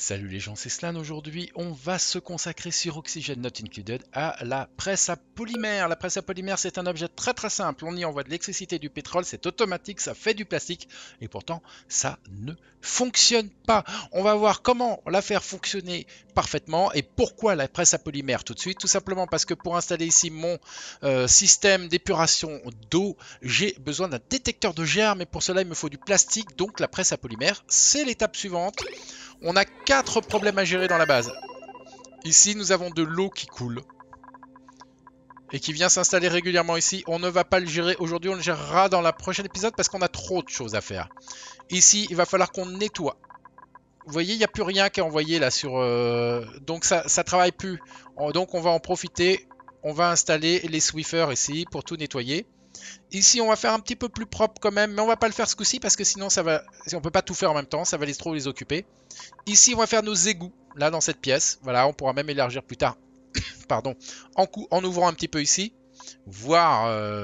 Salut les gens, c'est Slan. Aujourd'hui, on va se consacrer sur Oxygen Not Included à la presse à polymère. La presse à polymère, c'est un objet très simple. On y envoie de l'électricité et du pétrole, c'est automatique, ça fait du plastique et pourtant, ça ne fonctionne pas. On va voir comment la faire fonctionner parfaitement et pourquoi la presse à polymère tout de suite. Tout simplement parce que pour installer ici mon système d'épuration d'eau, j'ai besoin d'un détecteur de germes et pour cela, il me faut du plastique. Donc la presse à polymère, c'est l'étape suivante. On a 4 problèmes à gérer dans la base. Ici, nous avons de l'eau qui coule et qui vient s'installer régulièrement ici. On ne va pas le gérer aujourd'hui, on le gérera dans le prochain épisode parce qu'on a trop de choses à faire. Ici, il va falloir qu'on nettoie. Vous voyez, il n'y a plus rien qui est envoyé là sur... Donc ça travaille plus. Donc on va en profiter. On va installer les Swiffers ici pour tout nettoyer. Ici, on va faire un petit peu plus propre quand même, mais on va pas le faire ce coup-ci parce que sinon ça va... On peut pas tout faire en même temps, ça va trop les occuper. Ici, on va faire nos égouts, là, dans cette pièce. Voilà, on pourra même élargir plus tard, pardon, en ouvrant un petit peu ici. Voir,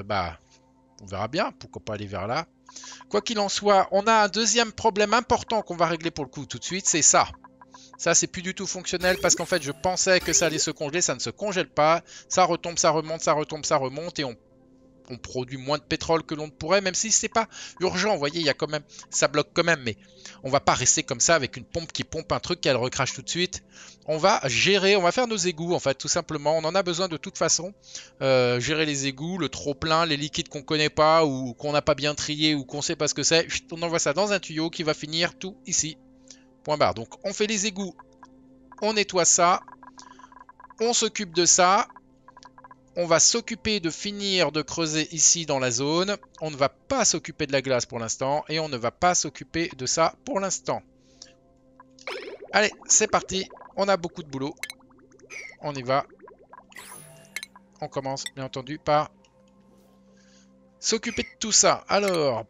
on verra bien, pourquoi pas aller vers là. Quoi qu'il en soit, on a un deuxième problème important qu'on va régler pour le coup tout de suite, c'est ça. Ça, c'est plus du tout fonctionnel parce qu'en fait, je pensais que ça allait se congeler, ça ne se congèle pas. Ça retombe, ça remonte, ça retombe, ça remonte et on produit moins de pétrole que l'on ne pourrait, même si c'est pas urgent. Vous voyez, il y a quand même, ça bloque quand même, mais on va pas rester comme ça avec une pompe qui pompe un truc qu'elle recrache tout de suite. On va gérer, on va faire nos égouts en fait, tout simplement. On en a besoin de toute façon. Gérer les égouts, le trop plein, les liquides qu'on connaît pas ou qu'on n'a pas bien trié ou qu'on sait pas ce que c'est. On envoie ça dans un tuyau qui va finir tout ici. Point barre. Donc on fait les égouts, on nettoie ça, on s'occupe de ça. On va s'occuper de finir de creuser ici dans la zone. On ne va pas s'occuper de la glace pour l'instant. Et on ne va pas s'occuper de ça pour l'instant. Allez, c'est parti. On a beaucoup de boulot. On y va. On commence, bien entendu, par s'occuper de tout ça. Alors,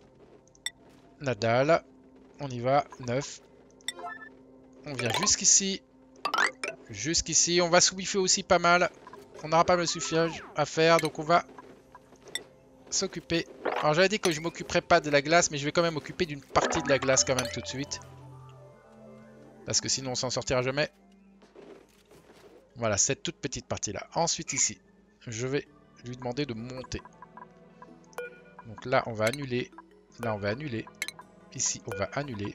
la dalle. On y va. 9. On vient jusqu'ici. Jusqu'ici. On va swiffer aussi pas mal. On n'aura pas le suffrage à faire. Donc, on va s'occuper. Alors j'avais dit que je m'occuperais pas de la glace, mais je vais quand même m'occuper d'une partie de la glace quand même tout de suite. Parce que sinon on s'en sortira jamais. Voilà, cette toute petite partie là. Ensuite ici, je vais lui demander de monter. Donc là on va annuler. Là on va annuler. Ici on va annuler.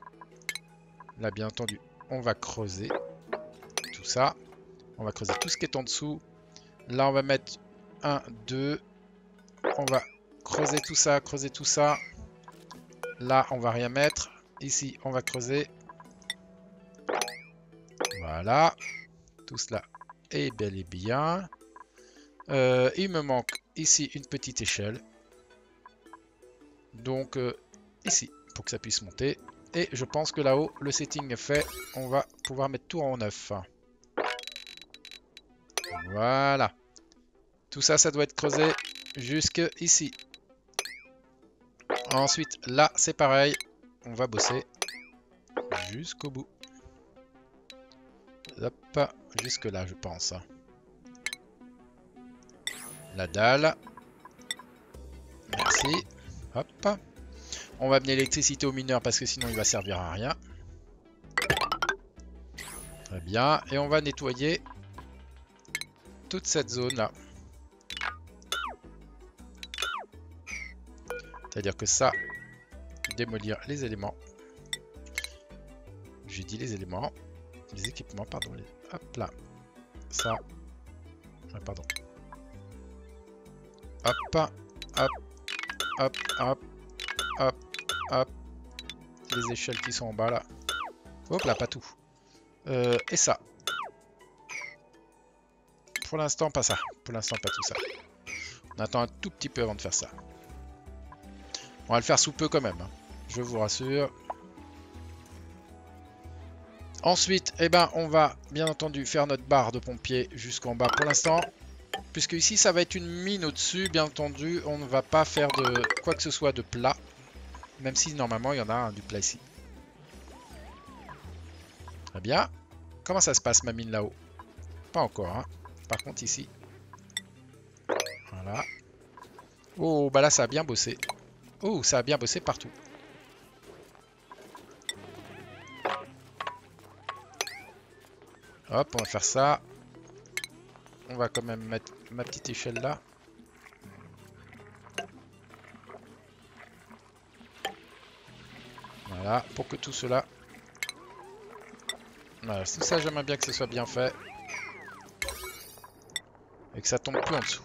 Là bien entendu on va creuser tout ça. On va creuser tout ce qui est en dessous. Là on va mettre 1, 2. On va creuser tout ça, creuser tout ça. Là, on va rien mettre. Ici, on va creuser. Voilà. Tout cela est bel et bien. Il me manque ici une petite échelle. Donc, ici, pour que ça puisse monter. Et je pense que là-haut, le setting est fait. On va pouvoir mettre tout en neuf. Voilà. Tout ça, ça doit être creusé jusque ici. Ensuite, là, c'est pareil. On va bosser jusqu'au bout. Hop, jusque là, je pense. La dalle. Merci. Hop. On va amener l'électricité au mineur parce que sinon il va servir à rien. Très bien. Et on va nettoyer toute cette zone là. C'est-à-dire que ça, démolir les éléments. J'ai dit les éléments. Les équipements, pardon. Hop là. Ça. Pardon. Hop. Hop. Hop. Hop. Hop. Hop. Les échelles qui sont en bas là. Hop là, pas tout. Et ça. Pour l'instant, pas ça. Pour l'instant, pas tout ça. On attend un tout petit peu avant de faire ça. On va le faire sous peu quand même. Hein. Je vous rassure. Ensuite, eh ben, on va bien entendu faire notre barre de pompier jusqu'en bas pour l'instant. Puisque ici, ça va être une mine au-dessus. Bien entendu, on ne va pas faire de quoi que ce soit de plat. Même si normalement, il y en a un du plat ici. Très bien. Comment ça se passe ma mine là-haut? Pas encore. Hein. Par contre, ici. Voilà. Oh, bah là, ça a bien bossé. Oh, ça a bien bossé partout. Hop, on va faire ça. On va quand même mettre ma petite échelle là. Voilà, pour que tout cela... Voilà, tout ça, j'aimerais bien que ce soit bien fait. Et que ça tombe plus en dessous.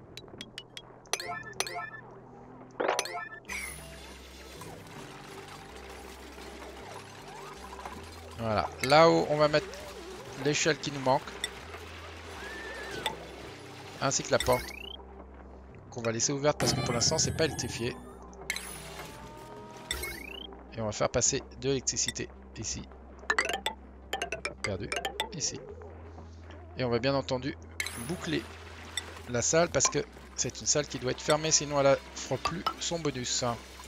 Voilà, là-haut, on va mettre l'échelle qui nous manque. Ainsi que la porte. Qu'on va laisser ouverte parce que pour l'instant, c'est pas électrifié. Et on va faire passer de l'électricité ici. Perdu. Ici. Et on va bien entendu boucler la salle parce que c'est une salle qui doit être fermée, sinon elle ne fera plus son bonus.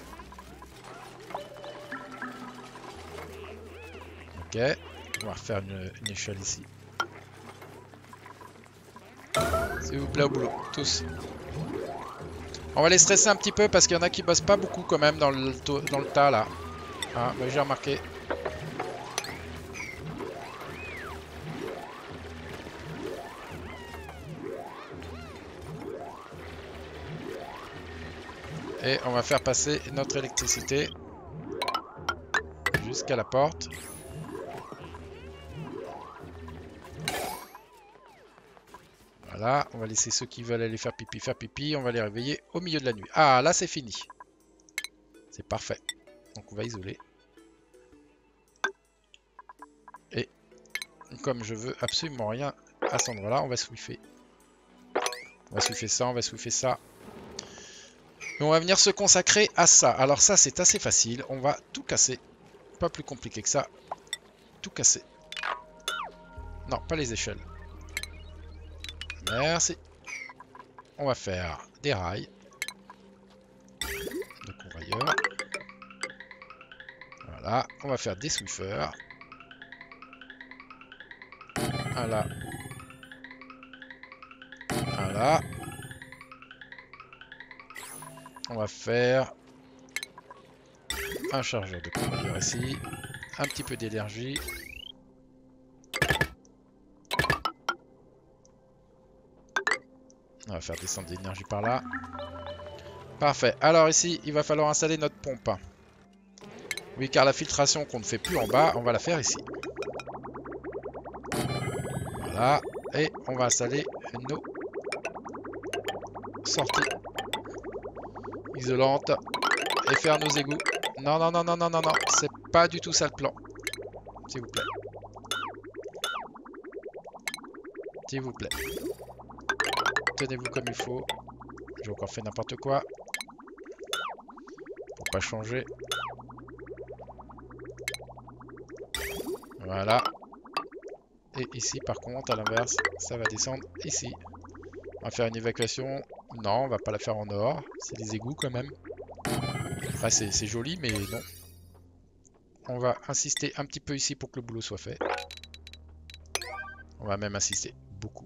Ok, on va refaire une échelle ici. S'il vous plaît, au boulot, tous. On va les stresser un petit peu parce qu'il y en a qui bossent pas beaucoup quand même dans le tas là. Ah, bah, j'ai remarqué. Et on va faire passer notre électricité jusqu'à la porte. Voilà, on va laisser ceux qui veulent aller faire pipi, on va les réveiller au milieu de la nuit. Ah, là c'est fini. C'est parfait. Donc on va isoler. Et comme je veux absolument rien à cet endroit-là, on va swiffer. On va swiffer ça, on va swiffer ça. Et on va venir se consacrer à ça. Alors ça c'est assez facile, on va tout casser. Pas plus compliqué que ça. Tout casser. Non, pas les échelles. Merci. On va faire des rails. De convoyeur. Voilà. On va faire des swiffers. Voilà. Voilà. On va faire un chargeur de convoyeur ici. Un petit peu d'énergie. On va faire descendre de l'énergie par là. Parfait. Alors ici, il va falloir installer notre pompe. Oui, car la filtration qu'on ne fait plus en bas, on va la faire ici. Voilà. Et on va installer nos sorties isolantes et faire nos égouts. Non, non, non, non, non, non, non. C'est pas du tout ça le plan. S'il vous plaît. S'il vous plaît. Tenez-vous comme il faut. J'ai encore fait n'importe quoi. Pour pas changer. Voilà. Et ici, par contre, à l'inverse, ça va descendre ici. On va faire une évacuation. Non, on va pas la faire en or. C'est des égouts quand même. Enfin, c'est joli, mais non. On va insister un petit peu ici pour que le boulot soit fait. On va même insister beaucoup.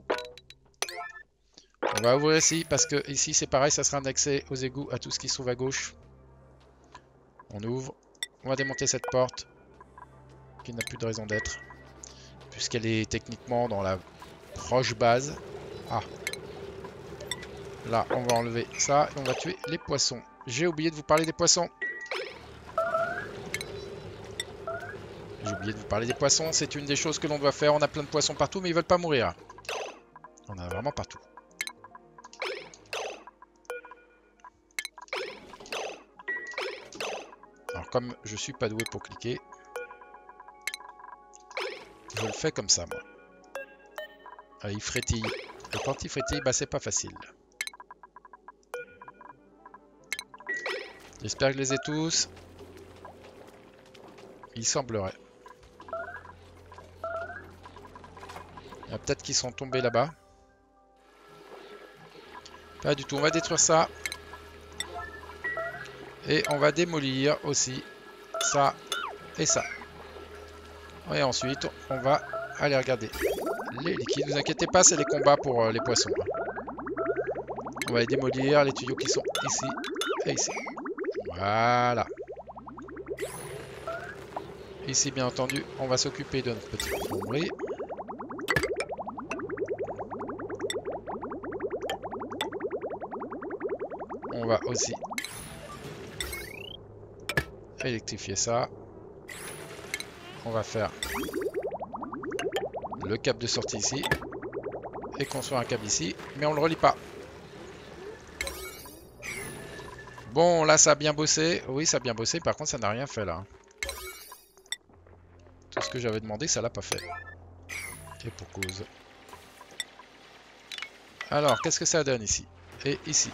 On va ouvrir ici parce que ici c'est pareil, ça sera un accès aux égouts à tout ce qui se trouve à gauche. On ouvre. On va démonter cette porte qui n'a plus de raison d'être puisqu'elle est techniquement dans la proche base. Ah. Là, on va enlever ça et on va tuer les poissons. J'ai oublié de vous parler des poissons. J'ai oublié de vous parler des poissons. C'est une des choses que l'on doit faire. On a plein de poissons partout, mais ils veulent pas mourir. On en a vraiment partout. Alors, comme je suis pas doué pour cliquer, je le fais comme ça, moi. Ah, il frétille. Et quand il frétille, bah, c'est pas facile. J'espère que je les ai tous. Il semblerait. Il y en a peut-être qui sont tombés là-bas. Pas du tout. On va détruire ça. Et on va démolir aussi ça et ça. Et ensuite, on va aller regarder les liquides. Ne vous inquiétez pas, c'est les combats pour les poissons. On va les démolir, les tuyaux qui sont ici et ici. Voilà. Ici, bien entendu, on va s'occuper de notre petite plomberie. On va aussi électrifier ça. On va faire le câble de sortie ici. Et construire un câble ici. Mais on le relie pas. Bon, là, ça a bien bossé. Oui, ça a bien bossé. Par contre, ça n'a rien fait, là. Tout ce que j'avais demandé, ça l'a pas fait. Et pour cause. Alors, qu'est-ce que ça donne ici? Et ici.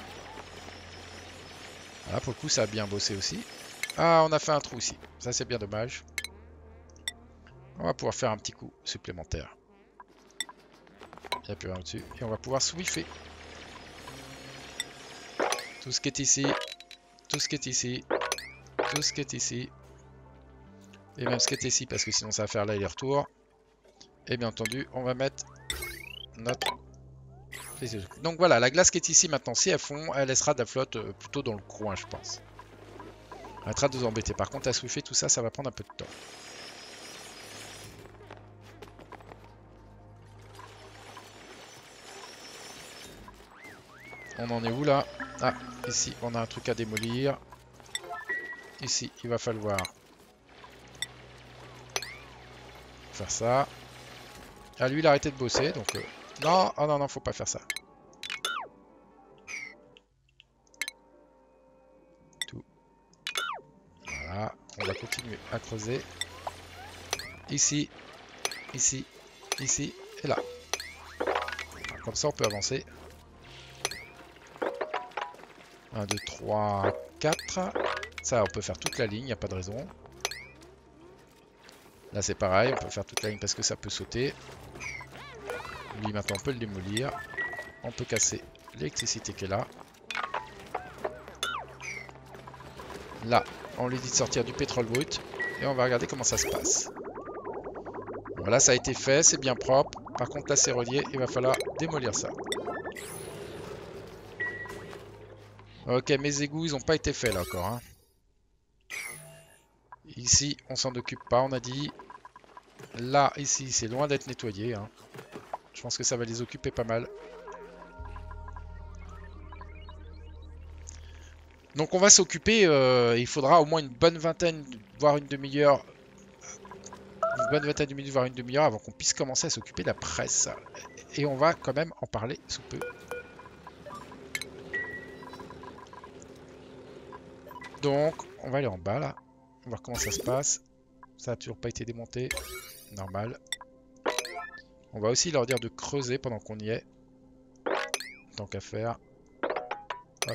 Là, pour le coup, ça a bien bossé aussi. Ah, on a fait un trou ici. Ça, c'est bien dommage. On va pouvoir faire un petit coup supplémentaire. Il n'y a plus rien au-dessus. Et on va pouvoir swiffer. Tout ce qui est ici. Tout ce qui est ici. Tout ce qui est ici. Et même ce qui est ici, parce que sinon ça va faire l'aller-retour. Et bien entendu, on va mettre notre... Donc voilà, la glace qui est ici maintenant, si elle fond, elle laissera de la flotte plutôt dans le coin, je pense. Elle arrêtera de vous embêter. Par contre, à swiffer tout ça, ça va prendre un peu de temps. On en est où là? Ah, ici, on a un truc à démolir. Ici, il va falloir faire ça. Ah, lui, il a arrêté de bosser, donc... Non, oh non, non, faut pas faire ça. Tout. Voilà, on va continuer à creuser. Ici, ici, ici, et là. Comme ça, on peut avancer. 1, 2, 3, 4. Ça, on peut faire toute la ligne, il n'y a pas de raison. Là, c'est pareil, on peut faire toute la ligne parce que ça peut sauter. Lui, maintenant, on peut le démolir. On peut casser l'électricité qui est là. Là, on lui dit de sortir du pétrole brut. Et on va regarder comment ça se passe. Voilà, ça a été fait, c'est bien propre. Par contre, là, c'est relié, il va falloir démolir ça. Ok, mes égouts, ils n'ont pas été faits là encore. Hein. Ici, on s'en occupe pas, on a dit. Là, ici, c'est loin d'être nettoyé. Hein. Je pense que ça va les occuper pas mal. Donc on va s'occuper, il faudra au moins une bonne vingtaine, voire une demi-heure. Une bonne vingtaine de minutes, voire une demi-heure avant qu'on puisse commencer à s'occuper de la presse. Et on va quand même en parler sous peu. Donc, on va aller en bas là. On va voir comment ça se passe. Ça n'a toujours pas été démonté. Normal. On va aussi leur dire de creuser pendant qu'on y est. Tant qu'à faire. Hop.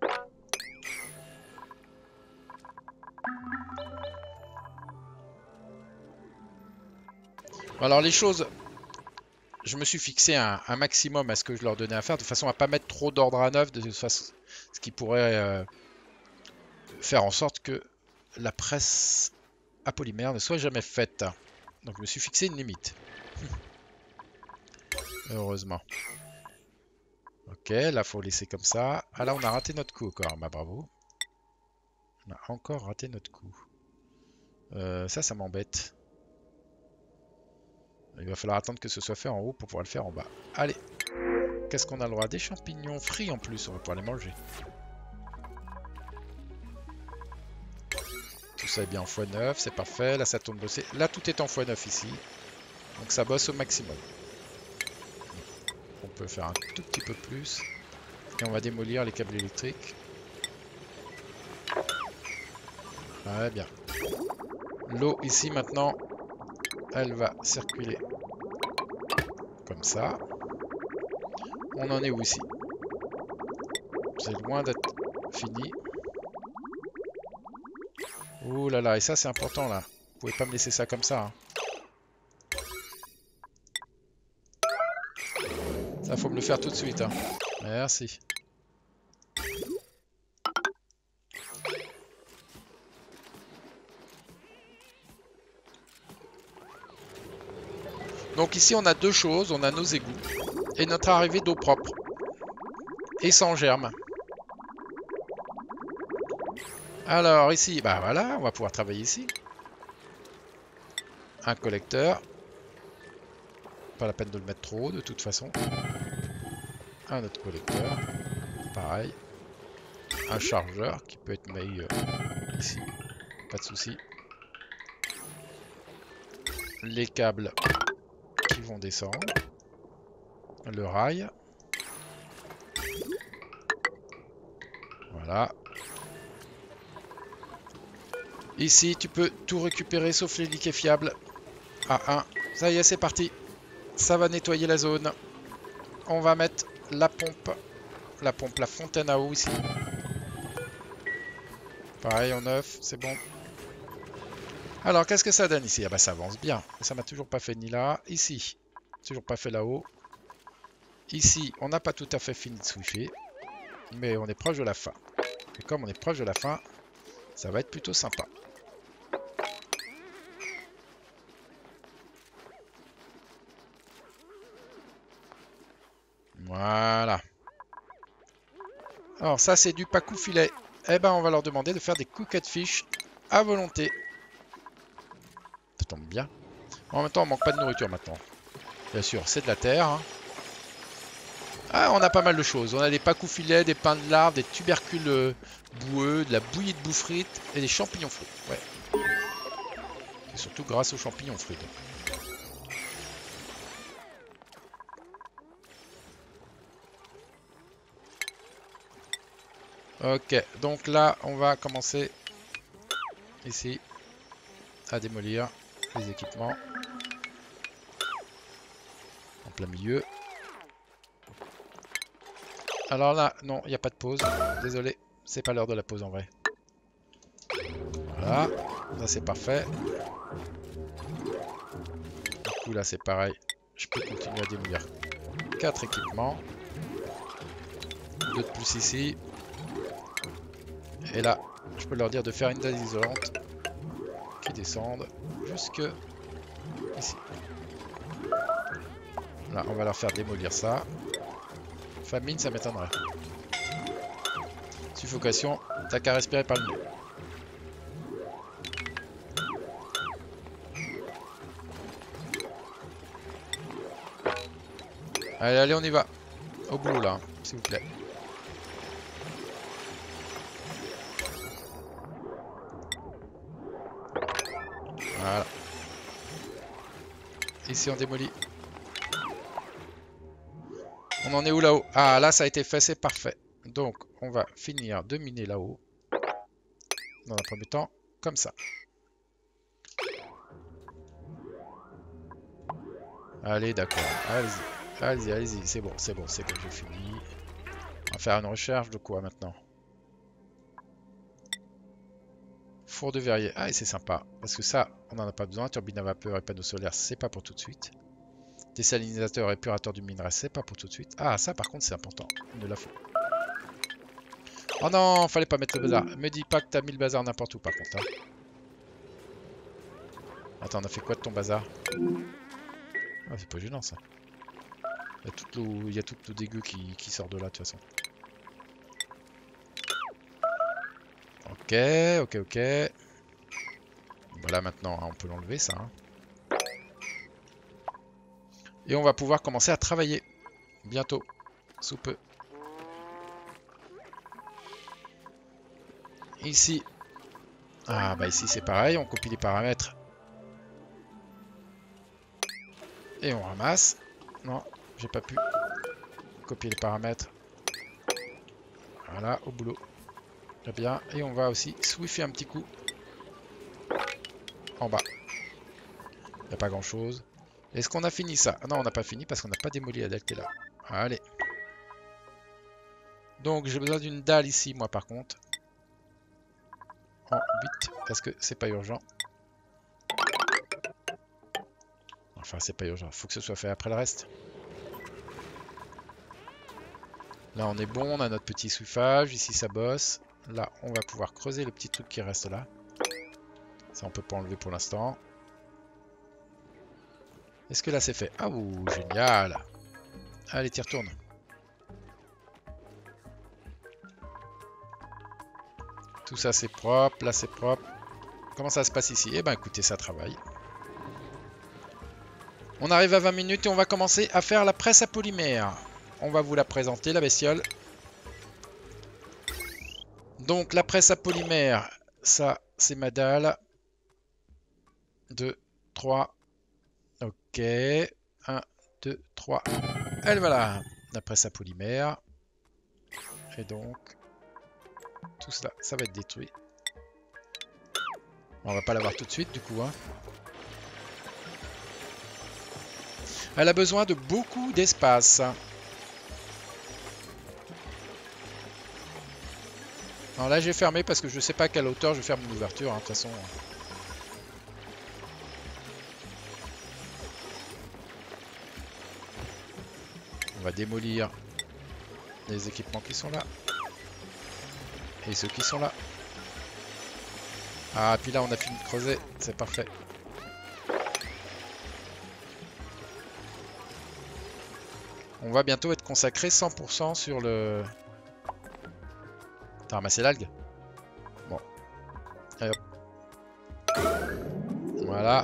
Alors les choses, je me suis fixé un maximum à ce que je leur donnais à faire, de façon à pas mettre trop d'ordre à neuf, de façon, ce qui pourrait faire en sorte que la presse à polymère ne soit jamais faite. Donc je me suis fixé une limite. Heureusement. Ok, là faut laisser comme ça. Ah là on a raté notre coup encore, bah bravo. On a encore raté notre coup. Ça m'embête. Il va falloir attendre que ce soit fait en haut pour pouvoir le faire en bas. Allez. Qu'est-ce qu'on a le droit? Des champignons frits en plus, on va pouvoir les manger. Tout ça est bien en x9, c'est parfait. Là ça tourne bosser. Là tout est en x9 ici. Donc ça bosse au maximum. On peut faire un tout petit peu plus. Et on va démolir les câbles électriques. Ouais, bien. L'eau ici maintenant, elle va circuler comme ça. On en est où ici? C'est loin d'être fini. Ouh là là, et ça c'est important là. Vous pouvez pas me laisser ça comme ça. Hein. Ça faut me le faire tout de suite. Hein. Merci. Donc ici on a deux choses, on a nos égouts et notre arrivée d'eau propre et sans germe. Alors ici, bah voilà, on va pouvoir travailler ici. Un collecteur. Pas la peine de le mettre trop haut de toute façon. Un autre collecteur. Pareil. un chargeur qui peut être mis ici, pas de souci. Les câbles qui vont descendre, le rail, voilà. Ici tu peux tout récupérer sauf les liquéfiables. A1, ça y est, c'est parti. Ça va nettoyer la zone. On va mettre la pompe, la fontaine à eau ici. Pareil en neuf, c'est bon. Alors, qu'est-ce que ça donne ici? Ah bah ça avance bien. Ça m'a toujours pas fait ni là. Ici, toujours pas fait là-haut. Ici, on n'a pas tout à fait fini de swiffer. Mais on est proche de la fin. Et comme on est proche de la fin, ça va être plutôt sympa. Voilà. Alors ça, c'est du pacou filet. Eh ben, on va leur demander de faire des cooked fish à volonté. Ça tombe bien. En même temps, on manque pas de nourriture maintenant. Bien sûr, c'est de la terre. Hein. Ah, on a pas mal de choses. On a des pacou filets, des pains de larves, des tubercules boueux, de la bouillie de boufferite et des champignons fruits. Ouais. Et surtout grâce aux champignons fruits. Ok, donc là, on va commencer ici à démolir les équipements en plein milieu. Alors là, non, il n'y a pas de pause. Désolé, c'est pas l'heure de la pause en vrai. Voilà, là c'est parfait. Du coup là c'est pareil. Je peux continuer à démolir 4 équipements. 2 de plus ici. Et là, je peux leur dire de faire une dalle isolante qui descende jusque ici. Là, on va leur faire démolir ça. Famine, ça m'étonnerait. Suffocation, t'as qu'à respirer par le nez. Allez, allez, on y va. Au boulot là, s'il vous plaît. Voilà. Ici on démolit. On en est où là-haut? Ah là ça a été fait, c'est parfait. Donc on va finir de miner là-haut. Dans un premier temps, comme ça. Allez d'accord, allez-y. Allez-y, allez-y, c'est bon, c'est bon, j'ai fini. On va faire une recherche de quoi maintenant? Four de verrier. Ah, et c'est sympa. Parce que ça, on n'en a pas besoin. Turbine à vapeur et panneaux solaires, c'est pas pour tout de suite. Désalinisateur et épurateur du minerai, c'est pas pour tout de suite. Ah, ça par contre, c'est important. Il nous la faut. Oh non, fallait pas mettre le bazar. Me dis pas que t'as mis le bazar n'importe où par contre. Hein. Attends, on a fait quoi de ton bazar? Ah, c'est pas gênant ça. Il y a tout le dégueu qui sort de là de toute façon. Ok, ok, ok. Voilà, maintenant, on peut l'enlever ça. Hein. Et on va pouvoir commencer à travailler. Bientôt. Sous peu. Ici. Ah bah ici c'est pareil, on copie les paramètres. Et on ramasse. Non, j'ai pas pu copier les paramètres. Voilà, au boulot. Très bien. Et on va aussi swiffer un petit coup. En bas. Il n'y a pas grand chose. Est-ce qu'on a fini ça? Non, on n'a pas fini parce qu'on n'a pas démoli la dalle qui est là. Allez. Donc j'ai besoin d'une dalle ici, moi par contre. En 8, parce que c'est pas urgent. Enfin, c'est pas urgent. Faut que ce soit fait après le reste. Là, on est bon. On a notre petit swiffage. Ici, ça bosse. Là, on va pouvoir creuser le petit truc qui reste là. Ça, on peut pas enlever pour l'instant. Est-ce que là, c'est fait? Ah, ouh, génial. Allez, t'y retournes. Tout ça, c'est propre. Là, c'est propre. Comment ça se passe ici? Eh ben, écoutez, ça travaille. On arrive à 20 minutes et on va commencer à faire la presse à polymère. On va vous la présenter, la bestiole. Donc la presse à polymère, ça c'est ma dalle. 2, 3. Ok. 1, 2, 3. Elle voilà. La presse à polymère. Et donc, tout cela, ça va être détruit. On va pas l'avoir tout de suite du coup. Hein. Elle a besoin de beaucoup d'espace. Alors là j'ai fermé parce que je sais pas à quelle hauteur je ferme l'ouverture. Hein, de toute façon. On va démolir les équipements qui sont là. Et ceux qui sont là. Ah, puis là on a fini de creuser, c'est parfait. On va bientôt être consacré 100% sur le... T'as ramassé l'algue? Bon. Allez hop. Voilà.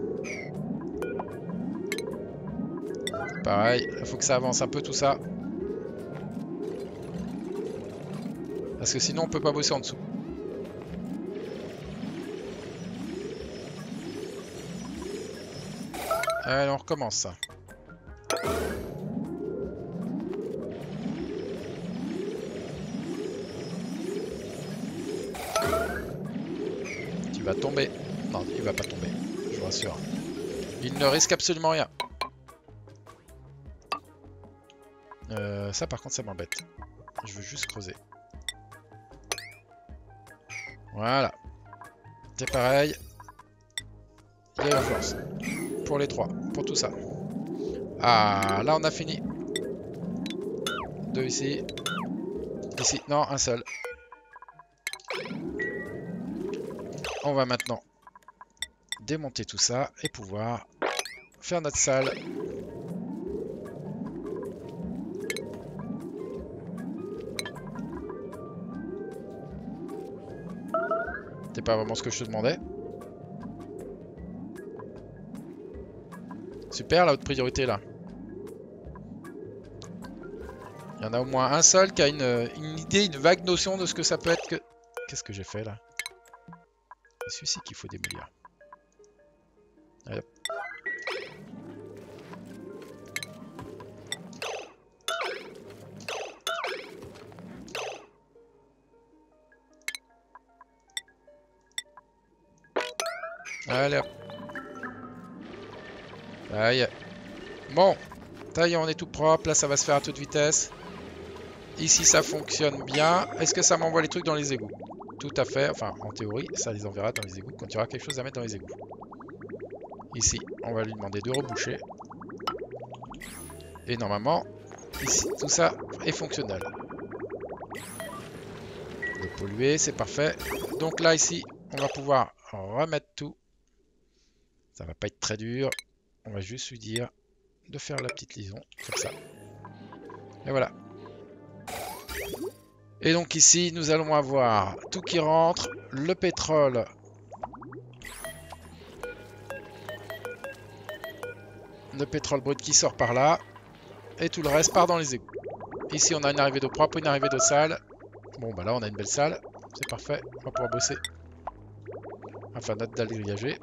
Pareil, il faut que ça avance un peu tout ça. Parce que sinon on peut pas bosser en dessous. Allez, on recommence ça. Tu vas tomber. Non, il va pas tomber, je vous rassure. Il ne risque absolument rien. Ça par contre ça m'embête. Je veux juste creuser. Voilà. C'est pareil. Il y a urgence. Pour les trois. Pour tout ça. Ah, là on a fini. 2 ici. Ici. Non, un seul. On va maintenant démonter tout ça et pouvoir faire notre salle. C'est pas vraiment ce que je te demandais. Super, la haute priorité là. Il y en a au moins un seul qui a une idée, une vague notion de ce que ça peut être que... Qu'est-ce que j'ai fait là? C'est celui-ci qu'il faut démolir. Allez hop. Allez hop. Aïe. Bon. Ça y est, on est tout propre. Là, ça va se faire à toute vitesse. Ici, ça fonctionne bien. Est-ce que ça m'envoie les trucs dans les égouts? Tout à fait. Enfin, en théorie, ça les enverra dans les égouts quand il y aura quelque chose à mettre dans les égouts. Ici, on va lui demander de reboucher. Et normalement, ici, tout ça est fonctionnel. De polluer, c'est parfait. Donc là, ici, on va pouvoir remettre tout. Ça va pas être très dur. On va juste lui dire de faire la petite liaison, comme ça. Et voilà. Et donc ici, nous allons avoir tout qui rentre, le pétrole. Le pétrole brut qui sort par là. Et tout le reste part dans les égouts. Ici, on a une arrivée d'eau propre, une arrivée d'eau sale. Bon, bah là, on a une belle salle. C'est parfait. On va pouvoir bosser. Enfin, notre dalle grillagée.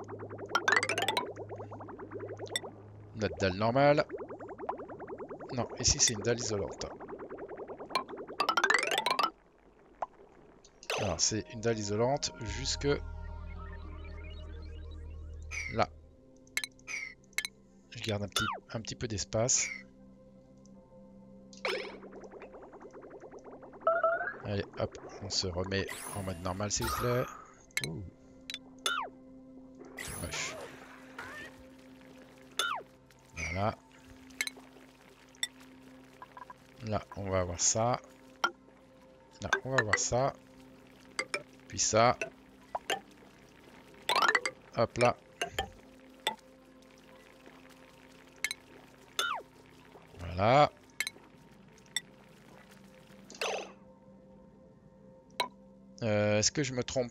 Notre dalle normale. Non, ici, c'est une dalle isolante. Alors, c'est une dalle isolante jusque là. Je garde un petit peu d'espace. Allez, hop, on se remet en mode normal, s'il vous plaît. Ouh. C'est moche. Voilà. Là, on va avoir ça. Là, on va avoir ça. Puis ça. Hop là. Voilà. Est-ce que je me trompe?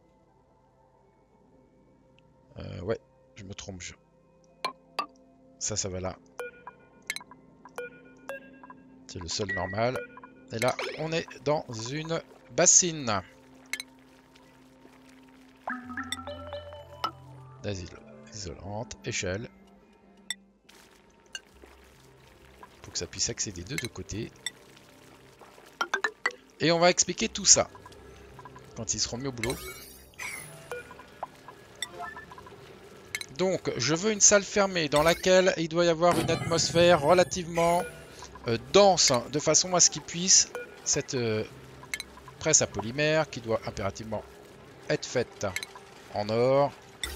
Ouais, je me trompe. Ça va là. C'est le seul normal. Et là, on est dans une bassine isolante, échelle, pour que ça puisse accéder de deux côtés. Et on va expliquer tout ça quand ils seront mis au boulot. Donc, je veux une salle fermée dans laquelle il doit y avoir une atmosphère relativement dense, de façon à ce qu'il puisse, cette presse à polymère qui doit impérativement être faite en or,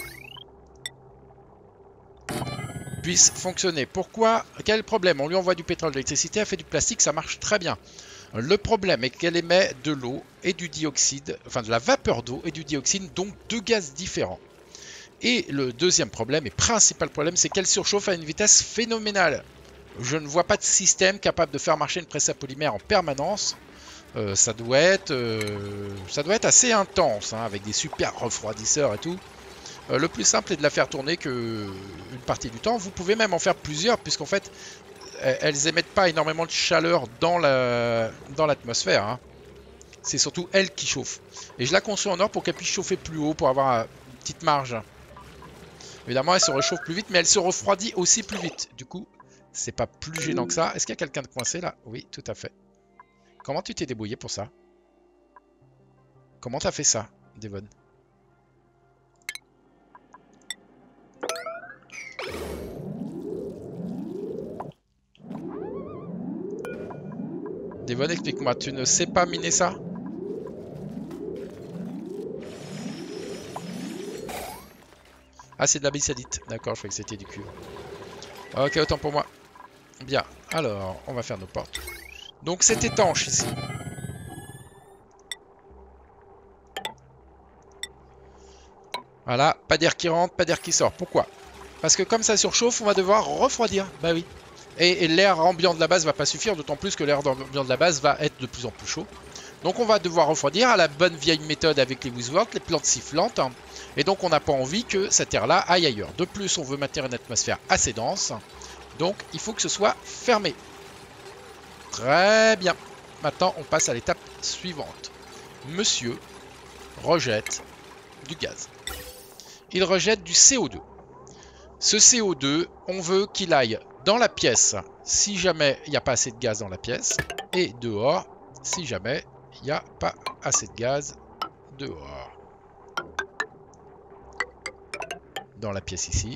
puisse fonctionner. Pourquoi? Quel est le problème? On lui envoie du pétrole, de l'électricité, elle fait du plastique, ça marche très bien. Le problème est qu'elle émet de l'eau et du dioxyde, enfin de la vapeur d'eau et du dioxyde, donc deux gaz différents. Et le deuxième problème, et principal problème, c'est qu'elle surchauffe à une vitesse phénoménale. Je ne vois pas de système capable de faire marcher une presse à polymère en permanence. Ça doit être assez intense, hein, avec des super refroidisseurs et tout. Le plus simple est de la faire tourner qu'une partie du temps. Vous pouvez même en faire plusieurs, puisqu'en fait, elles émettent pas énormément de chaleur dans l'atmosphère. Hein. C'est surtout elle qui chauffe. Et je la construis en or pour qu'elle puisse chauffer plus haut, pour avoir une petite marge. Évidemment, elle se réchauffe plus vite, mais elle se refroidit aussi plus vite. Du coup, c'est pas plus gênant que ça. Est-ce qu'il y a quelqu'un de coincé là? Oui, tout à fait. Comment tu t'es débrouillé pour ça? Comment t'as fait ça, Devon? Devon, explique-moi, tu ne sais pas miner ça? Ah, c'est de la bicellite. D'accord, je croyais que c'était du cuivre. Ok, autant pour moi. Bien, alors, on va faire nos portes. Donc, c'est étanche ici. Voilà, pas d'air qui rentre, pas d'air qui sort. Pourquoi? Parce que comme ça surchauffe, on va devoir refroidir. Bah oui. Et l'air ambiant de la base va pas suffire, d'autant plus que l'air ambiant de la base va être de plus en plus chaud. Donc on va devoir refroidir à la bonne vieille méthode avec les Wizworks, les plantes sifflantes. Et donc on n'a pas envie que cet air-là aille ailleurs. De plus, on veut maintenir une atmosphère assez dense. Donc il faut que ce soit fermé. Très bien. Maintenant, on passe à l'étape suivante. Monsieur rejette du gaz. Il rejette du CO2. Ce CO2, on veut qu'il aille dans la pièce si jamais il n'y a pas assez de gaz dans la pièce, et dehors si jamais il n'y a pas assez de gaz dehors. Dans la pièce ici,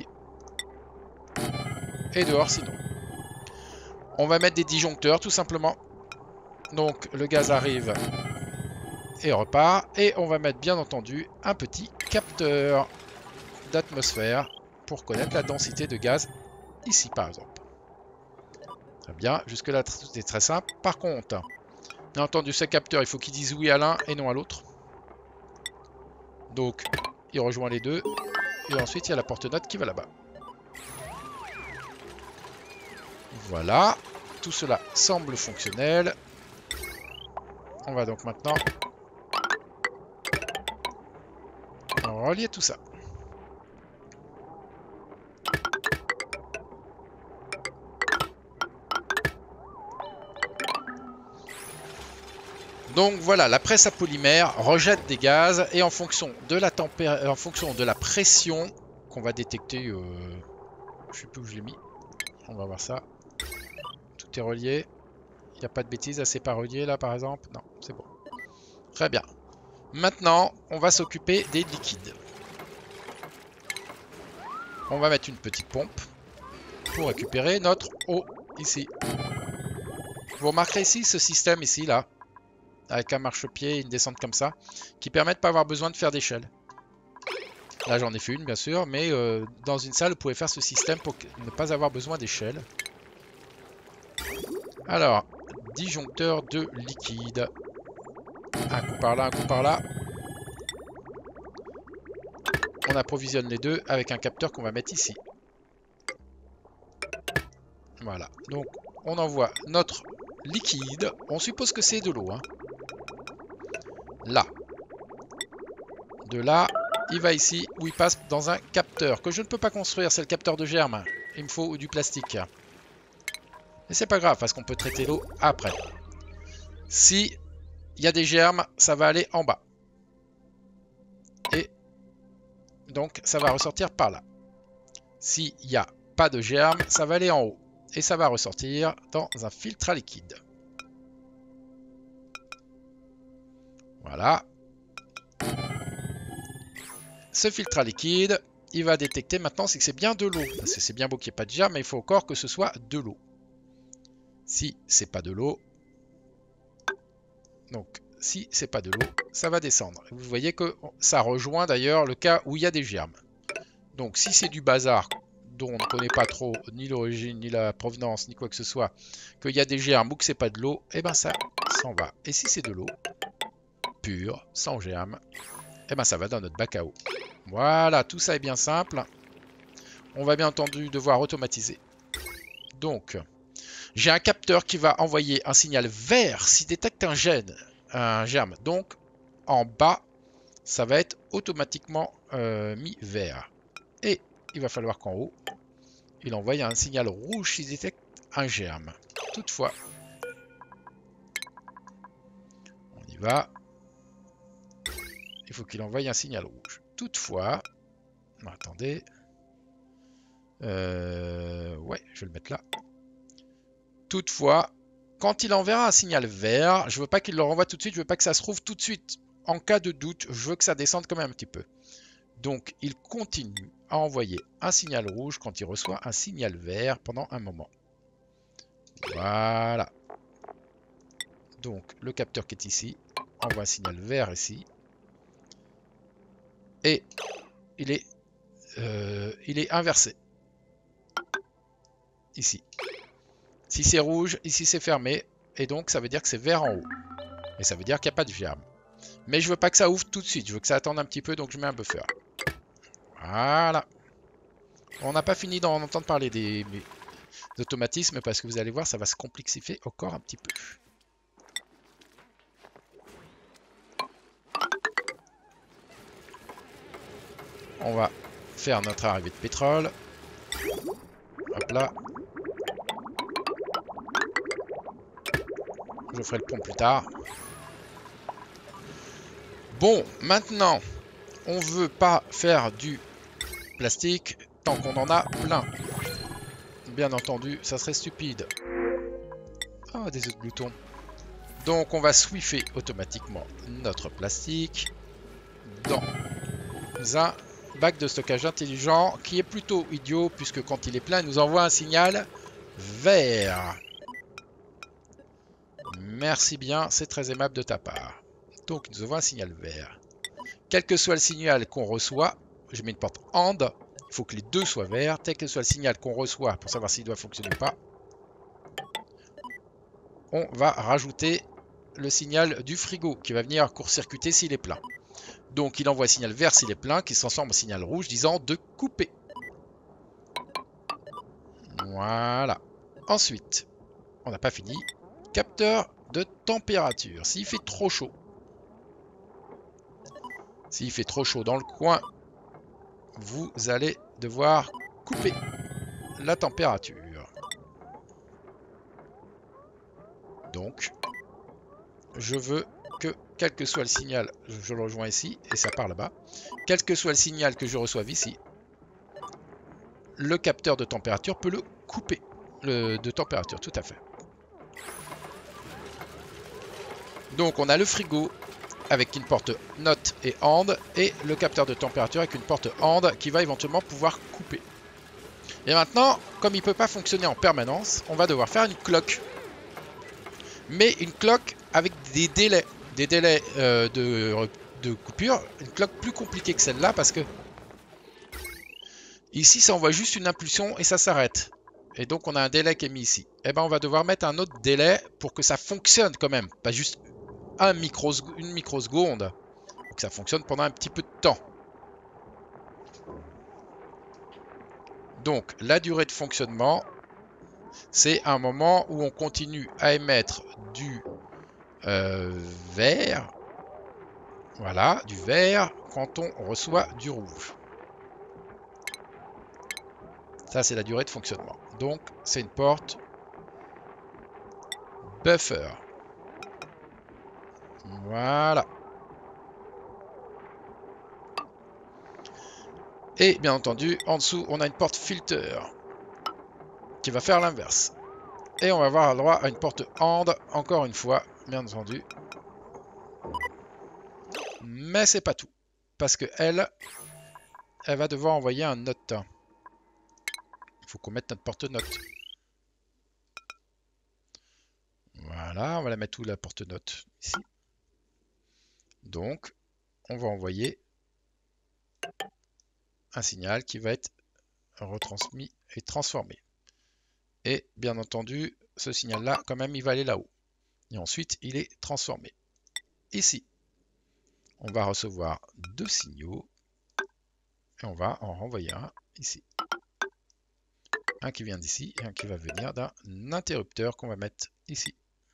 et dehors sinon. On va mettre des disjoncteurs tout simplement. Donc le gaz arrive et repart, et on va mettre bien entendu un petit capteur d'atmosphère pour connaître la densité de gaz ici par exemple. Très bien, jusque là tout est très simple. Par contre, bien entendu ce capteur il faut qu'il dise oui à l'un et non à l'autre. Donc il rejoint les deux, et ensuite il y a la porte-note qui va là-bas. Voilà, tout cela semble fonctionnel. On va donc maintenant relier tout ça. Donc voilà, la presse à polymère rejette des gaz, et en fonction de la pression qu'on va détecter, je sais plus où je l'ai mis. On va voir ça. Tout est relié. Il n'y a pas de bêtises, c'est pas relié là par exemple. Non, c'est bon. Très bien. Maintenant, on va s'occuper des liquides. On va mettre une petite pompe pour récupérer notre eau ici. Vous remarquerez ici ce système ici là, avec un marchepied et une descente comme ça, qui permet de ne pas avoir besoin de faire d'échelle. Là j'en ai fait une bien sûr, mais dans une salle vous pouvez faire ce système pour ne pas avoir besoin d'échelle. Alors, disjoncteur de liquide. Un coup par là, un coup par là. On approvisionne les deux avec un capteur qu'on va mettre ici. Voilà, donc on envoie notre liquide. On suppose que c'est de l'eau. Hein. Là. De là, il va ici où il passe dans un capteur que je ne peux pas construire. C'est le capteur de germe. Il me faut du plastique. Mais c'est pas grave parce qu'on peut traiter l'eau après. Si il y a des germes, ça va aller en bas. Et donc, ça va ressortir par là. S'il n'y a pas de germes, ça va aller en haut. Et ça va ressortir dans un filtre à liquide. Voilà. Ce filtre à liquide, il va détecter maintenant si c'est bien de l'eau. Parce que c'est bien beau qu'il n'y ait pas de germes, mais il faut encore que ce soit de l'eau. Si c'est pas de l'eau, donc si c'est pas de l'eau, ça va descendre. Vous voyez que ça rejoint d'ailleurs le cas où il y a des germes. Donc si c'est du bazar dont on ne connaît pas trop ni l'origine, ni la provenance, ni quoi que ce soit, qu'il y a des germes ou que c'est pas de l'eau, et ben ça s'en va. Et si c'est de l'eau pure, sans germes, et ben ça va dans notre bac à eau. Voilà, tout ça est bien simple. On va bien entendu devoir automatiser. Donc, j'ai un capteur qui va envoyer un signal vert s'il détecte un germe. Donc, en bas, ça va être automatiquement mis vert. Et il va falloir qu'en haut, il envoie un signal rouge s'il détecte un germe. Toutefois, on y va. Il faut qu'il envoie un signal rouge. Toutefois, attendez. Ouais, je vais le mettre là. Toutefois, quand il enverra un signal vert, je veux pas qu'il le renvoie tout de suite, je veux pas que ça se trouve tout de suite. En cas de doute, je veux que ça descende quand même un petit peu. Donc, il continue à envoyer un signal rouge quand il reçoit un signal vert pendant un moment. Voilà. Donc, le capteur qui est ici envoie un signal vert ici. Et il est inversé. Ici. Si c'est rouge, ici c'est fermé. Et donc, ça veut dire que c'est vert en haut. Et ça veut dire qu'il n'y a pas de germe. Mais je veux pas que ça ouvre tout de suite. Je veux que ça attende un petit peu, donc je mets un buffer. Voilà. On n'a pas fini d'en entendre parler des automatismes parce que vous allez voir, ça va se complexifier encore un petit peu. On va faire notre arrivée de pétrole. Hop là. Je ferai le pont plus tard. Bon, maintenant, on veut pas faire du plastique tant qu'on en a plein. Bien entendu, ça serait stupide. Ah, des œufs de glouton. Donc, on va swiffer automatiquement notre plastique dans un bac de stockage intelligent qui est plutôt idiot puisque quand il est plein, il nous envoie un signal vert. Merci bien, c'est très aimable de ta part. Donc, il nous envoie un signal vert. Quel que soit le signal qu'on reçoit, je mets une porte AND, il faut que les deux soient verts. Quel que soit le signal qu'on reçoit pour savoir s'il doit fonctionner ou pas, on va rajouter le signal du frigo qui va venir court-circuiter s'il est plein. Donc, il envoie un signal vert s'il est plein qui se transforme en signal rouge disant de couper. Voilà. Ensuite, on n'a pas fini. Capteur de température. S'il fait trop chaud, dans le coin, vous allez devoir couper la température. Donc, je veux que, quel que soit le signal, je le rejoins ici, et ça part là-bas, quel que soit le signal que je reçoive ici, le capteur de température peut le couper. De température, tout à fait. Donc, on a le frigo avec une porte NOT et AND, et le capteur de température avec une porte AND qui va éventuellement pouvoir couper. Et maintenant, comme il ne peut pas fonctionner en permanence, on va devoir faire une cloque. Mais une cloque avec des délais. Des délais de coupure. Une cloque plus compliquée que celle-là parce que ici, ça envoie juste une impulsion et ça s'arrête. Et donc, on a un délai qui est mis ici. Et ben, on va devoir mettre un autre délai pour que ça fonctionne quand même. Pas juste une microseconde. Pour que ça fonctionne pendant un petit peu de temps. Donc, la durée de fonctionnement, c'est un moment où on continue à émettre du vert. Voilà, du vert quand on reçoit du rouge. Ça, c'est la durée de fonctionnement. Donc, c'est une porte buffer. Voilà. Et bien entendu, en dessous, on a une porte filter qui va faire l'inverse. Et on va avoir droit à une porte hand, encore une fois, bien entendu. Mais c'est pas tout. Parce que elle va devoir envoyer un note. Il faut qu'on mette notre porte-note. Voilà, on va la mettre où la porte-note? Ici. Donc, on va envoyer un signal qui va être retransmis et transformé. Et bien entendu, ce signal-là, quand même, il va aller là-haut. Et ensuite, il est transformé. Ici, on va recevoir 2 signaux. Et on va en renvoyer un ici. Un qui vient d'ici et un qui va venir d'un interrupteur qu'on va mettre ici.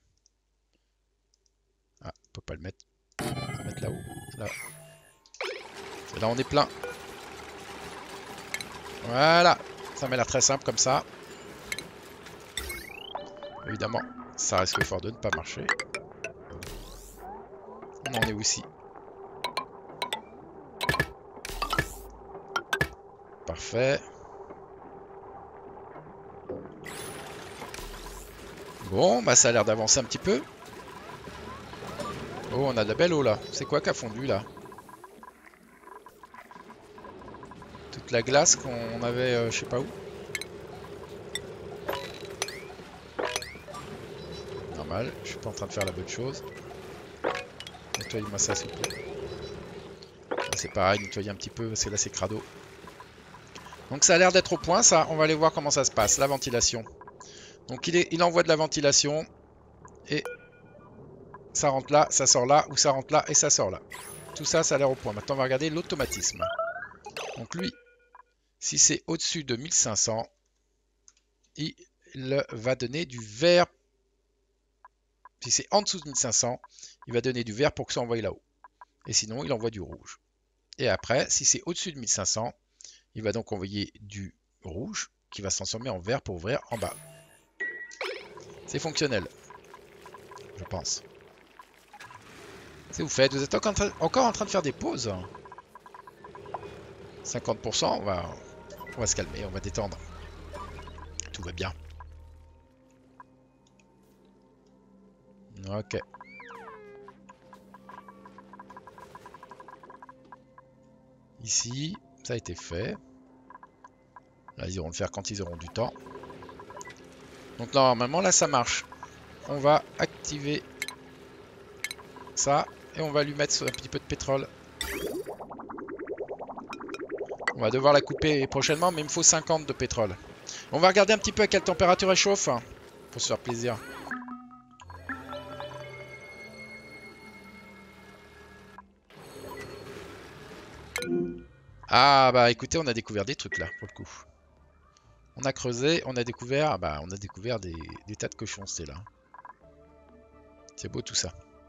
Ah, on peut pas le mettre. On va mettre là-haut. Là. Là, on est plein. Voilà. Ça m'a l'air très simple comme ça. Évidemment, ça risque fort de ne pas marcher. On en est aussi. Parfait. Bon, bah ça a l'air d'avancer un petit peu. Oh, on a de la belle eau là. C'est quoi qui a fondu là? Toute la glace qu'on avait je sais pas où. Normal, je suis pas en train de faire la bonne chose. Nettoie-moi ça s'il te plaît. C'est pareil, nettoyer un petit peu parce que là c'est crado. Donc ça a l'air d'être au point ça, on va aller voir comment ça se passe, la ventilation. Donc il envoie de la ventilation et ça rentre là, ça sort là, ou ça rentre là et ça sort là. Tout ça, ça a l'air au point. Maintenant on va regarder l'automatisme. Donc lui, si c'est au-dessus de 1500, il va donner du vert. Si c'est en dessous de 1500, il va donner du vert pour que ça envoie là-haut. Et sinon, il envoie du rouge. Et après, si c'est au-dessus de 1500, il va donc envoyer du rouge qui va se transformer en vert pour ouvrir en bas. C'est fonctionnel, je pense. Qu'est-ce que vous faites? Vous êtes encore en train de faire des pauses? 50%, on va se calmer, on va détendre. Tout va bien. Ok. Ici, ça a été fait. Là, ils iront le faire quand ils auront du temps. Donc normalement, là, ça marche. On va activer ça et on va lui mettre un petit peu de pétrole. On va devoir la couper prochainement, mais il me faut 50 de pétrole. On va regarder un petit peu à quelle température elle chauffe, pour se faire plaisir. Ah bah écoutez, on a découvert des trucs là, pour le coup. On a creusé, on a découvert, des tas de cochons, c'est là. C'est beau tout ça.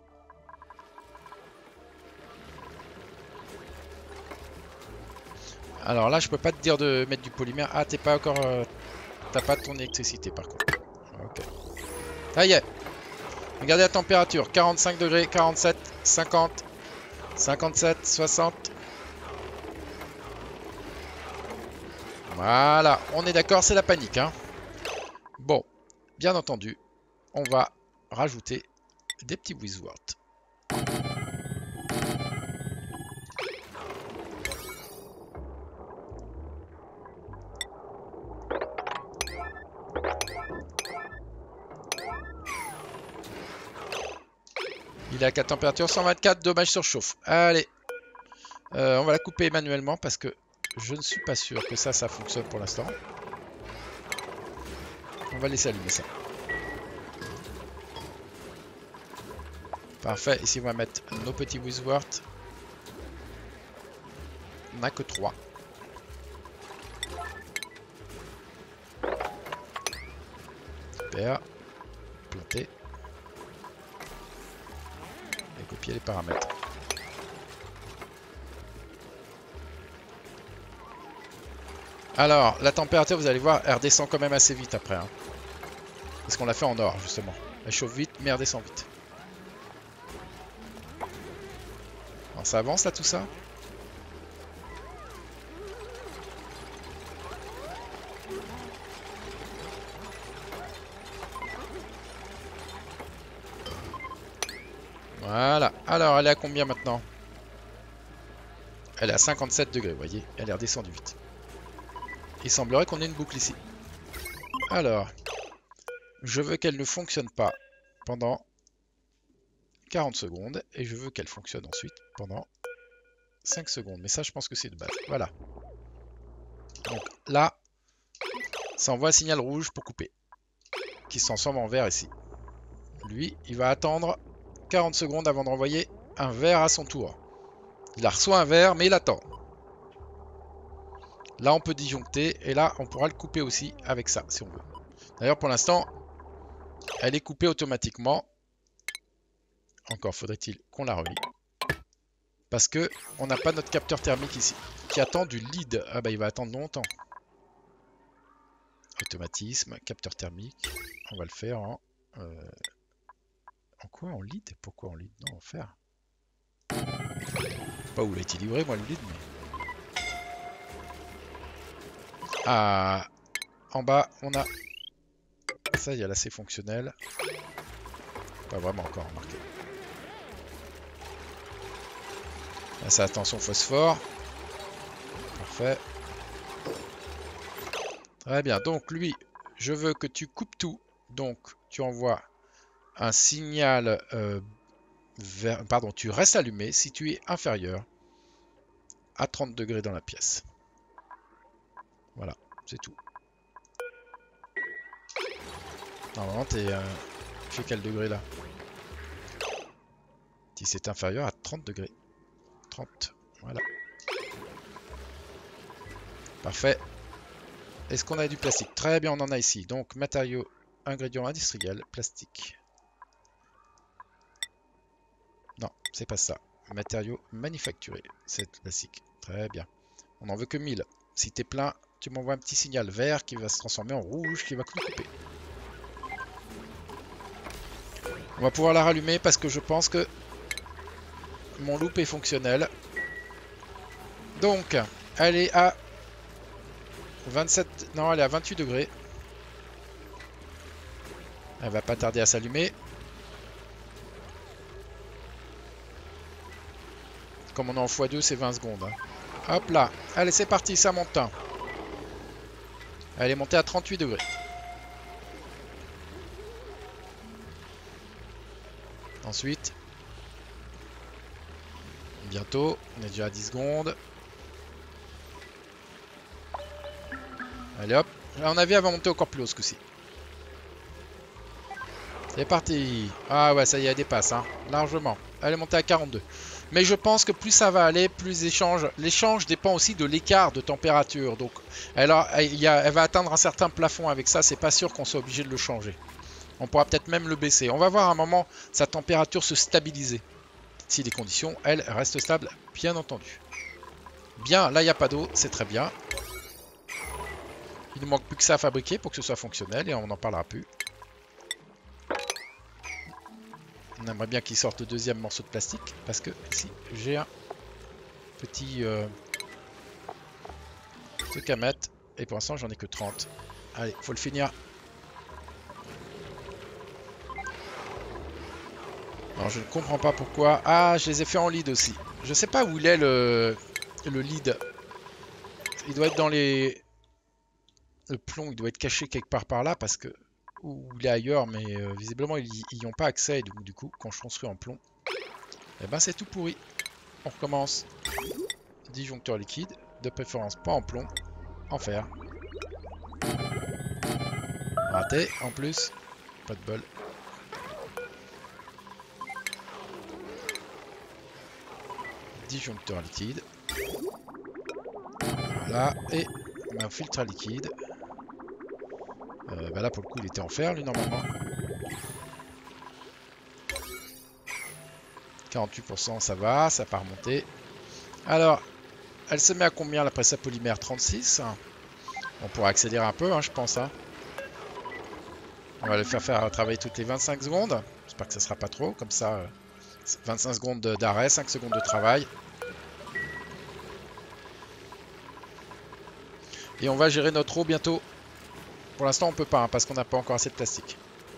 Alors là, je peux pas te dire de mettre du polymère. Ah, t'es pas encore... t'as pas ton électricité par contre. Ok. Ça y est. Regardez la température. 45 degrés, 47, 50, 57, 60. Voilà. On est d'accord, c'est la panique. Hein. Bon. Bien entendu, on va rajouter des petits wizwards. Il est à quelle température? 124, dommage surchauffe. Allez, on va la couper manuellement parce que je ne suis pas sûr que ça fonctionne pour l'instant. On va laisser allumer ça. Parfait, ici on va mettre nos petits wizwards. On n'a que 3. Super. Planter. Et copier les paramètres. Alors, la température, vous allez voir, elle redescend quand même assez vite après. Hein. Parce qu'on l'a fait en or, justement. Elle chauffe vite, mais elle redescend vite. Alors, ça avance là tout ça? Voilà. Alors, elle est à combien maintenant? Elle est à 57 degrés, vous voyez. Elle est redescendue vite. Il semblerait qu'on ait une boucle ici. Alors, je veux qu'elle ne fonctionne pas pendant 40 secondes. Et je veux qu'elle fonctionne ensuite pendant 5 secondes. Mais ça, je pense que c'est de base. Voilà. Donc là, ça envoie un signal rouge pour couper. Qui se transforme en vert ici. Lui, il va attendre 40 secondes avant de renvoyer un vert à son tour. Il a reçu un vert, mais il attend. Là, on peut disjoncter. Et là, on pourra le couper aussi avec ça, si on veut. D'ailleurs, pour l'instant, elle est coupée automatiquement. Encore faudrait-il qu'on la relie. Parce que on n'a pas notre capteur thermique ici. Qui attend du lead. Ah bah, il va attendre longtemps. Automatisme, capteur thermique. On va le faire en... en quoi? En lead? Pourquoi en lead? Non, en fer. Je sais pas où il a été livré, moi, le lead, mais... Ah, en bas, on a... Ça, il y a là, c'est fonctionnel. Pas vraiment encore remarqué. Là, ça attend son phosphore. Parfait. Très bien. Donc, lui, je veux que tu coupes tout. Donc, tu envoies un signal vert. Pardon, tu restes allumé si tu es inférieur à 30 degrés dans la pièce. Voilà, c'est tout. Normalement, tu fais quel degré là? Si c'est inférieur à 30 degrés. 30, voilà. Parfait. Est-ce qu'on a du plastique? Très bien, on en a ici. Donc, matériaux, ingrédients industriels, plastique. Non, c'est pas ça. Matériaux manufacturés, c'est plastique. Très bien. On n'en veut que 1000. Si t'es plein, tu m'envoies un petit signal vert qui va se transformer en rouge, qui va tout couper. On va pouvoir la rallumer parce que je pense que mon loop est fonctionnel. Donc, elle est à 27... Non, elle est à 28 degrés. Elle va pas tarder à s'allumer. Comme on est en x2, c'est 20 secondes. Hein. Hop là. Allez, c'est parti, ça monte. Elle est montée à 38 degrés. Ensuite, bientôt, on est déjà à 10 secondes. Allez hop, là on avait à monter encore plus haut ce coup-ci. C'est parti. Ah ouais, ça y est, elle dépasse, hein, largement. Elle est montée à 42. Mais je pense que plus ça va aller, plus l'échange dépend aussi de l'écart de température. Donc, elle va atteindre un certain plafond avec ça. C'est pas sûr qu'on soit obligé de le changer. On pourra peut-être même le baisser. On va voir à un moment sa température se stabiliser. Si les conditions, elles, restent stables, bien entendu. Bien, là, il n'y a pas d'eau. C'est très bien. Il ne manque plus que ça à fabriquer pour que ce soit fonctionnel. Et on n'en parlera plus. On aimerait bien qu'il sorte le deuxième morceau de plastique. Parce que ici, j'ai un petit truc à mettre. Et pour l'instant, j'en ai que 30. Allez, faut le finir. Alors, je ne comprends pas pourquoi. Ah, je les ai fait en lead aussi. Je sais pas où il est le lead. Il doit être dans les... Le plomb, il doit être caché quelque part par là parce que... Ou il est ailleurs, mais visiblement, ils n'y ont pas accès. Et donc, du coup, quand je construis en plomb, eh ben, c'est tout pourri. On recommence. Disjoncteur liquide. De préférence pas en plomb. En fer. Raté, en plus. Pas de bol. Disjoncteur liquide. Voilà. Et un filtre à liquide. Bah là, pour le coup, il était en fer, lui, normalement. 48%, ça va. Ça n'a pas remonté. Alors, elle se met à combien, la presse à polymère? 36. On pourra accélérer un peu, hein, je pense. Hein. On va le faire travailler toutes les 25 secondes. J'espère que ça sera pas trop. Comme ça, 25 secondes d'arrêt, 5 secondes de travail. Et on va gérer notre eau bientôt. Pour l'instant, on peut pas, hein, parce qu'on n'a pas encore assez de plastique.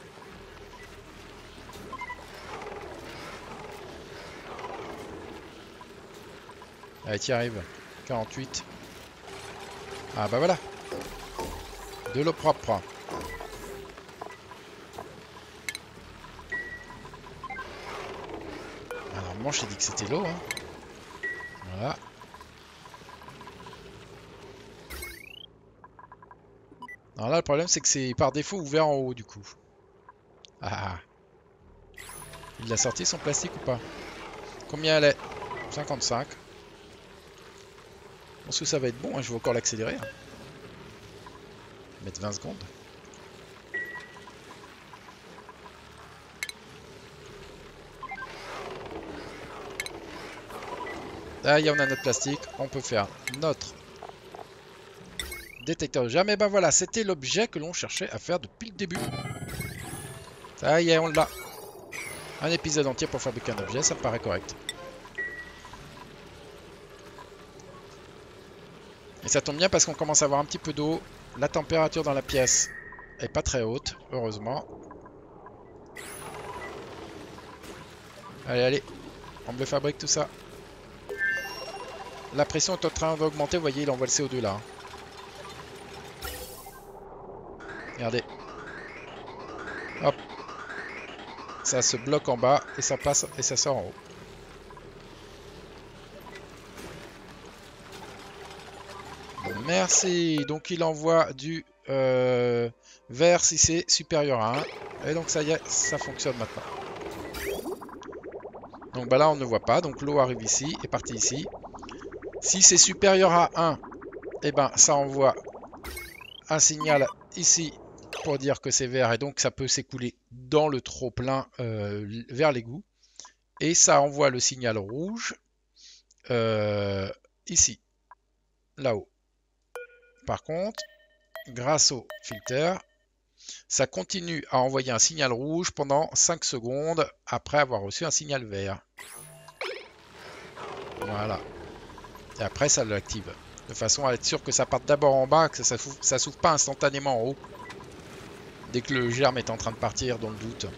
Allez, t'y arrives. 48. Ah bah voilà. De l'eau propre. Ah, normalement, je t'ai dit que c'était l'eau. Hein. Voilà. Alors là, le problème, c'est que c'est par défaut ouvert en haut, du coup. Ah. Il a sorti son plastique ou pas? Combien elle est? 55. Je pense que ça va être bon, hein. Je vais encore l'accélérer. Hein. Mettre 20 secondes. Là, on a notre plastique. On peut faire notre détecteur de germes. Et ben voilà, c'était l'objet que l'on cherchait à faire depuis le début. Ça y est, on l'a. Un épisode entier pour fabriquer un objet, ça me paraît correct. Et ça tombe bien parce qu'on commence à avoir un petit peu d'eau. La température dans la pièce est pas très haute, heureusement. Allez, allez, on me le fabrique tout ça. La pression est en train d'augmenter, vous voyez, il envoie le CO2 là. Regardez. Hop. Ça se bloque en bas et ça passe et ça sort en haut. Merci. Donc il envoie du vert si c'est supérieur à 1. Et donc ça y est, ça fonctionne maintenant. Donc bah là on ne voit pas. Donc l'eau arrive ici, est partie ici. Si c'est supérieur à 1, et ben ça envoie un signal ici pour dire que c'est vert et donc ça peut s'écouler dans le trop-plein vers l'égout. Et ça envoie le signal rouge ici, là-haut. Par contre, grâce au filter, ça continue à envoyer un signal rouge pendant 5 secondes après avoir reçu un signal vert. Voilà. Et après, ça l'active. De façon à être sûr que ça parte d'abord en bas, que ça s'ouvre pas instantanément en haut. Dès que le germe est en train de partir, dans le doute.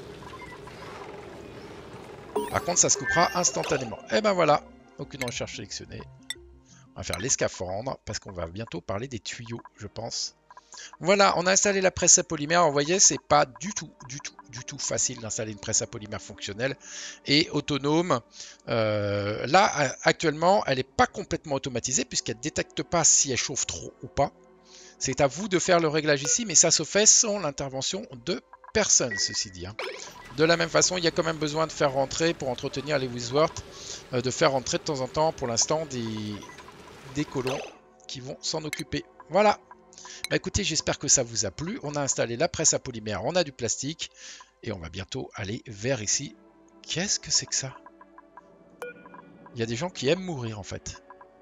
Par contre, ça se coupera instantanément. Et ben voilà. Aucune recherche sélectionnée. On va faire les scaphandres, parce qu'on va bientôt parler des tuyaux, je pense. Voilà, on a installé la presse à polymère. Vous voyez, c'est pas du tout facile d'installer une presse à polymère fonctionnelle et autonome. Là, actuellement, elle n'est pas complètement automatisée puisqu'elle ne détecte pas si elle chauffe trop ou pas. C'est à vous de faire le réglage ici, mais ça se fait sans l'intervention de personne, ceci dit. Hein. De la même façon, il y a quand même besoin de faire rentrer, pour entretenir les Wisworth, de faire rentrer de temps en temps, pour l'instant, des colons qui vont s'en occuper. Voilà. Bah écoutez, j'espère que ça vous a plu. On a installé la presse à polymère, on a du plastique. Et on va bientôt aller vers ici. Qu'est-ce que c'est que ça? Il y a des gens qui aiment mourir en fait.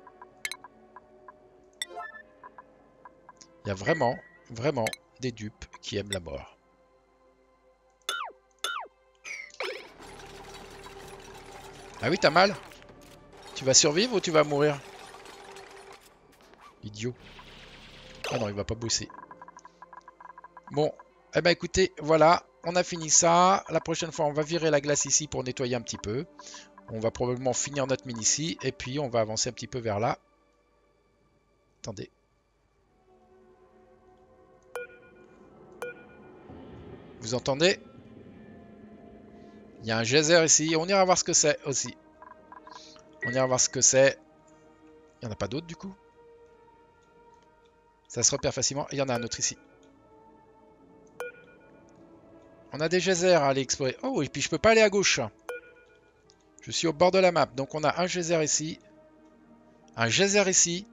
Il y a vraiment des dupes qui aiment la mort. Ah oui, t'as mal? Tu vas survivre ou tu vas mourir? Idiot. Ah non, il va pas bosser. Bon, eh ben écoutez, voilà, on a fini ça. La prochaine fois, on va virer la glace ici pour nettoyer un petit peu. On va probablement finir notre mine ici. Et puis, on va avancer un petit peu vers là. Attendez. Vous entendez? Il y a un geyser ici. On ira voir ce que c'est aussi. On ira voir ce que c'est. Il n'y en a pas d'autres du coup? Ça se repère facilement. Il y en a un autre ici. On a des geysers à aller explorer. Oh, et puis je peux pas aller à gauche. Je suis au bord de la map. Donc on a un geyser ici. Un geyser ici.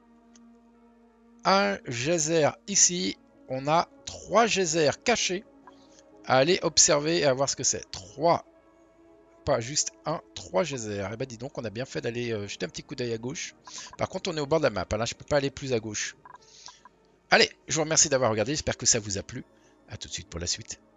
Un geyser ici. On a 3 geysers cachés à aller observer et à voir ce que c'est. 3. Pas juste 1, 3 geysers. Et bah dis donc, on a bien fait d'aller jeter un petit coup d'œil à gauche. Par contre, on est au bord de la map. Là, je peux pas aller plus à gauche. Allez, je vous remercie d'avoir regardé. J'espère que ça vous a plu. A tout de suite pour la suite.